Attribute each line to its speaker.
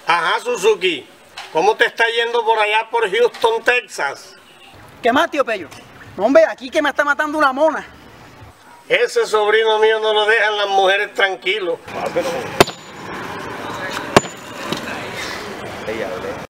Speaker 1: Ajá, Suzuki. ¿Cómo te está yendo por allá por Houston, Texas?
Speaker 2: ¿Qué más, tío Pello? No, hombre, aquí que me está matando una mona.
Speaker 1: Ese sobrino mío no lo dejan las mujeres tranquilos.